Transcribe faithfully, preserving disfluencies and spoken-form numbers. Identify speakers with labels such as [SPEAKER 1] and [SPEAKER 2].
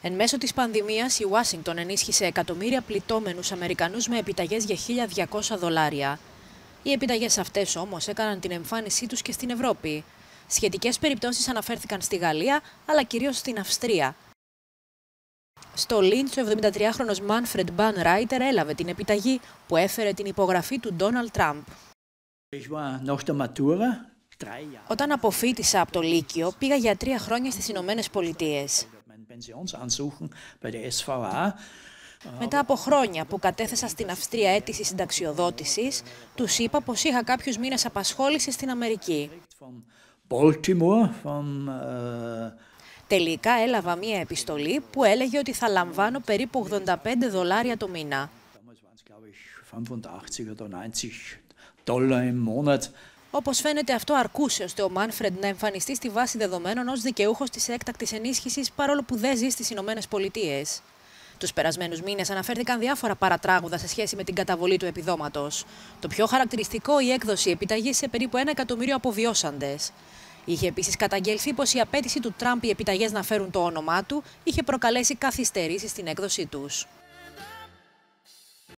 [SPEAKER 1] Εν μέσω της πανδημίας, η Ουάσιγκτον ενίσχυσε εκατομμύρια πληττόμενους Αμερικανούς με επιταγές για χίλια διακόσια δολάρια. Οι επιταγές αυτές όμως έκαναν την εμφάνισή τους και στην Ευρώπη. Σχετικές περιπτώσεις αναφέρθηκαν στη Γαλλία, αλλά κυρίως στην Αυστρία. Στο Λίντς, ο εβδομηντατριάχρονος Μάνφρεντ Μπαν Ράιτερ έλαβε την επιταγή που έφερε την υπογραφή του Ντόναλντ Τραμπ. Όταν αποφοίτησα από το Λύκειο, πήγα για τρία χρόνια στις Ηνωμένες Πολιτείες. Μετά από χρόνια που κατέθεσα στην Αυστρία αίτηση συνταξιοδότησης, τους είπα πως είχα κάποιους μήνες απασχόλησης στην Αμερική. Τελικά έλαβα μία επιστολή που έλεγε ότι θα λαμβάνω περίπου ογδόντα πέντε δολάρια το μήνα. Όπως φαίνεται, αυτό αρκούσε ώστε ο Μάνφρεντ να εμφανιστεί στη βάση δεδομένων ως δικαιούχος της έκτακτης ενίσχυσης, παρόλο που δεν ζει στις Ηνωμένες Πολιτείες. Τους περασμένους μήνες αναφέρθηκαν διάφορα παρατράγουδα σε σχέση με την καταβολή του επιδόματος. Το πιο χαρακτηριστικό, η έκδοση επιταγής σε περίπου ένα εκατομμύριο αποβιώσαντες. Είχε επίσης καταγγελθεί πως η απέτηση του Τραμπ οι επιταγές να φέρουν το όνομά του είχε προκαλέσει καθυστερήσεις στην έκδοσή τους.